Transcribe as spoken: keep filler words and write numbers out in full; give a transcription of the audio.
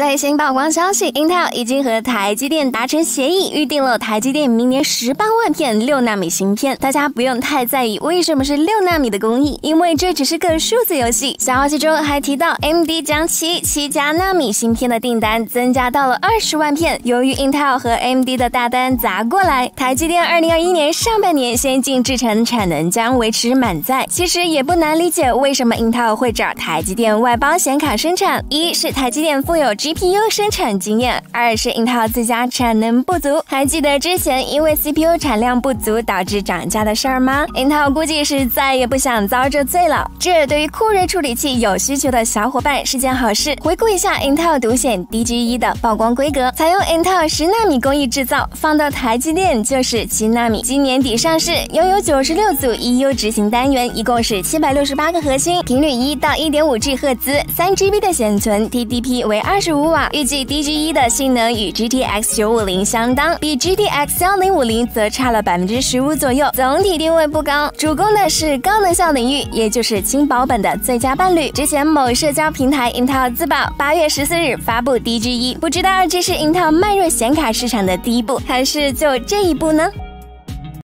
最新曝光消息 ，Intel 已经和台积电达成协议，预定了台积电明年十八万片六纳米芯片。大家不用太在意为什么是六纳米的工艺，因为这只是个数字游戏。消息中还提到 ，A M D 将其七加纳米芯片的订单增加到了二十万片。由于 Intel 和 A M D 的大单砸过来，台积电二零二一年上半年先进制程产能将维持满载。其实也不难理解为什么 Intel 会找台积电外包显卡生产，一是台积电富有 G P U 生产经验，二是 Intel 自家产能不足。还记得之前因为 C P U 产量不足导致涨价的事儿吗？ Intel 估计是再也不想遭这罪了。这对于酷睿处理器有需求的小伙伴是件好事。回顾一下 Intel 独显 D G E 的曝光规格，采用 Intel 十纳米工艺制造，放到台积电就是七纳米。今年底上市，拥有九十六组 E U 执行单元，一共是七百六十八个核心，频率一到 一点五 G 赫兹， 三 G B 的显存 ，T D P 为二十五瓦。预计 D G E 的性能与 G T X 九五零相当，比 G T X 一零五零则差了百分之十五左右。总体定位不高，主攻的是高能效领域，也就是轻薄本的最佳伴侣。之前某社交平台 Intel 自曝八月十四日发布 D G E， 不知道这是 Intel迈入显卡市场的第一步，还是就这一步呢？